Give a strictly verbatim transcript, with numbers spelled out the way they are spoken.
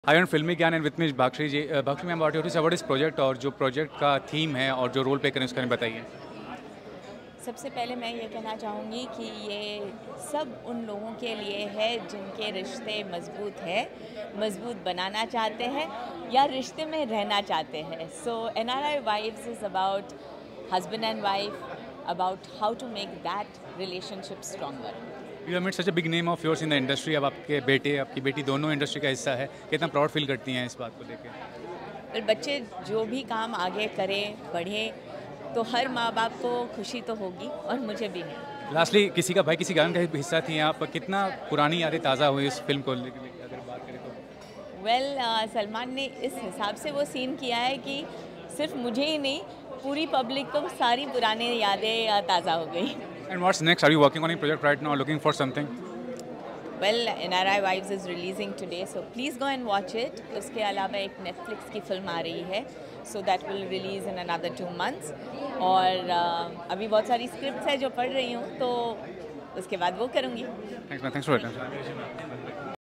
I am Filmy Gyaan and with Miss Bhagyashree ji Bhagyashree ma'am about your about इस project और जो project का थीम है और जो रोल प्ले करें उसके बारे में बताइए। सबसे पहले मैं ये कहना चाहूँगी कि ये सब उन लोगों के लिए है जिनके रिश्ते मजबूत है, मजबूत बनाना चाहते हैं या रिश्ते में रहना चाहते हैं। So N R I wives is about husband and wife, about how to make that relationship stronger. You have made such a big name of yours in the industry. अब आपके बेटे आपकी बेटी दोनों इंडस्ट्री का हिस्सा है, कितना प्राउड फील करती हैं इस बात को लेकर? पर बच्चे जो भी काम आगे करें, बढ़े, तो हर माँ बाप को खुशी तो होगी और मुझे भी है। लास्टली, किसी का भाई किसी गान का हिस्सा थी आप, कितना पुरानी यादें ताज़ा हुई इस फिल्म को लेकर अगर बात करें तो? वेल well, uh, सलमान ने इस हिसाब से वो सीन किया है कि सिर्फ मुझे ही नहीं, पूरी पब्लिक को सारी पुरानी यादें ताज़ा हो गई। And what's next? Are you working on a project right now, looking for something? Well, N R I wives is releasing today, so please go and watch it. उसके अलावा एक नेटफ्लिक्स की फिल्म आ रही है, so that will release in another two months. और uh, अभी बहुत सारी स्क्रिप्ट्स है जो पढ़ रही हूँ, तो उसके बाद वो करूँगी। Thanks thanks for